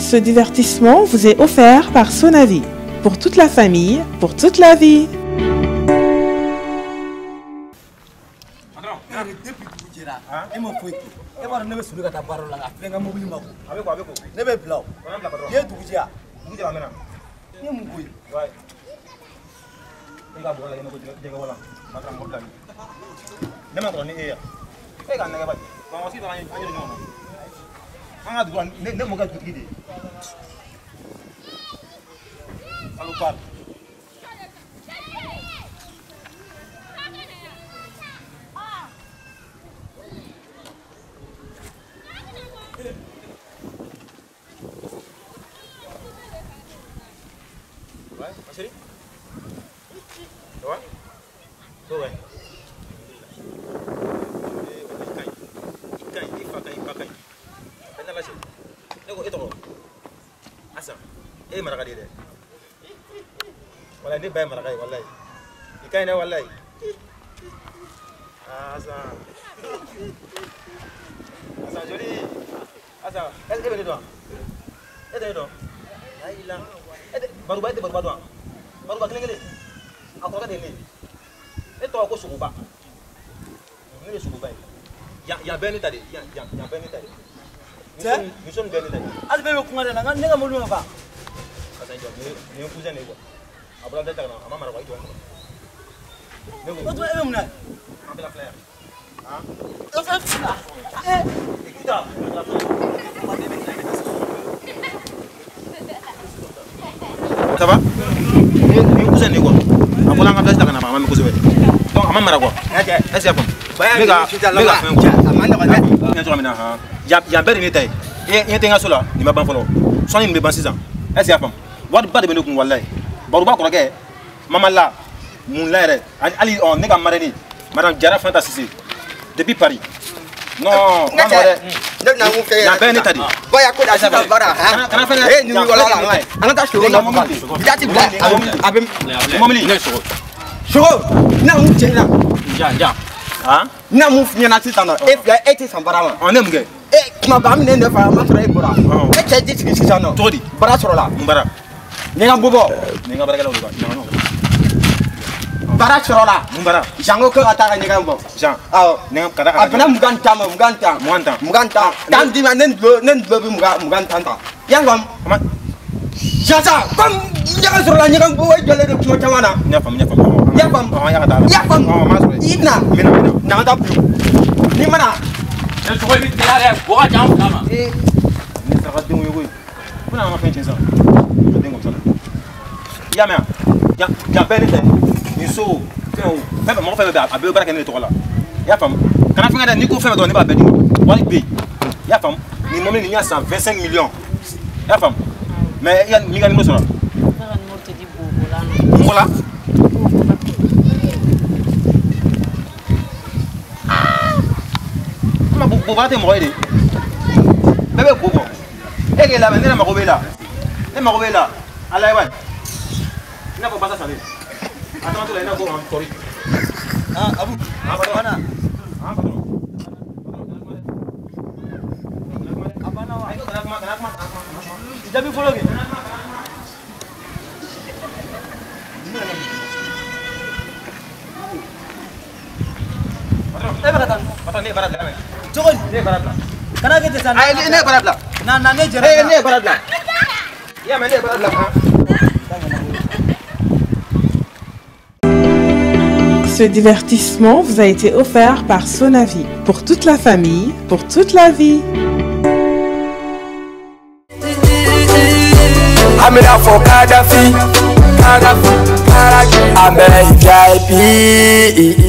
Ce divertissement vous est offert par Sonavi. Pour toute la famille, pour toute la vie. Chérie, ça va? Ça va? baru bakal ngene aku kan ini itu aku suku pak ini suku pak yang beni tadi yang beni tadi mission beni tadi al beni ko ngare nga nga mo lu fa asa njo ni ko jane ko abra da tagana ama mara ko itu ko to e mna ambela flare ah to fa écoute ça va ni cousin ni quoi on a engagé dans la maman cousin donc maman mara quoi est-ce que mega ya beri ni tay e tenga sola ni ma ban folo so ni me ban 6 ans est-ce que wad ba de benu kun wallahi baru ba ko ke maman la mun la re ali on nega mareni madame Jara Fanta Cissé depuis Paris non non de na mu fe ya beni tadi ba ya ko da sa bara ha kana fa ni wala la ana ta shuru na ya ti bla abem momli ne shuru na mu je na ja ha na mu fi na ti tano e fi e ti san bara ma on ne mge e kuma ba mi ne ne fa ma tra e bora e ke ti ti sa no todi bara soro la mbara ne ga bobo ne ga bara ga lo ba no bara soro la mbara jango ko ata ga ne ga bo jan aw ne ga kada abana muganta dan di ma nen do bi muganta ta yang gam Jasa, kom jangan suruh nanya kan boy jual itu cuma mana? Nyafam. Nyafam. Ina. Nama tahu. Ni mana? Yang suka ini tiada. Gua jauh sama. Ini sangat tinggi gue. Mana nama pengen cinta? Tengok sana. Ya mea. Yang beri teh. Isu. Fem mau fem ber. Abel berak ni tu kala. Ya fam. Karena fem ada ni ko fem do ni ba bedi. Wali be. Ya fam. Ni momen ni nya 125 millions. Ya fam. Mais il y a ni numéro là. Voilà. Ma bu ba te mo ide. Bebe bobo. E ke la vendera ma robela. E ma robela. Ala iwan. Ina ko pasa sale. Atama tu la ina ko am tori. Ah abu. Apa mana? Ah patron. Apa na wa? Ayo kenapa? Jadi follow ke? Patron ni barat lah. Cukun. Ni barat lah. Kenapa kita sana? Ini barat lah. Nah ni jerah. Ini barat lah. Ya mana barat lah. Ce divertissement vous a été offert par Sonavi. Pour toute la famille, pour toute la vie. I'm in for Gaddafi, I'm a VIP.